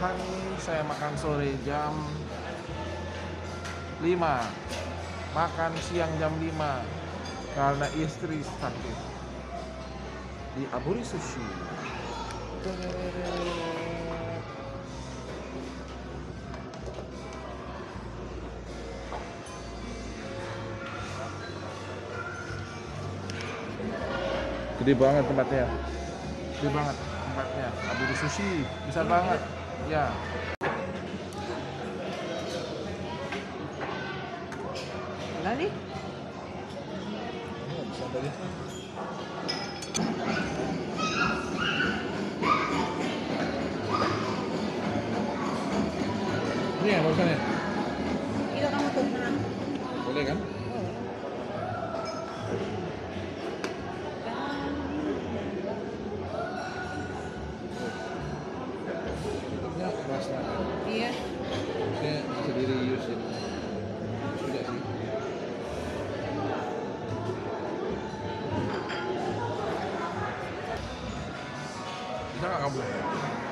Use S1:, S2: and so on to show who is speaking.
S1: makan ini saya makan sore jam 5, makan siang jam 5 karena istri sakit di Aburi Sushi. Gede banget tempatnya, gede banget tempatnya. Aburi Sushi besar banget ya.
S2: Lali?
S1: Bisa tadi. Ini ya barusannya?
S2: Itu kamu tuh nah.
S1: Boleh kan? Tutupnya keras banget.
S2: Iya.
S1: Saya bisa di reuse ini. Sudah sih. Bisa nggak kamu?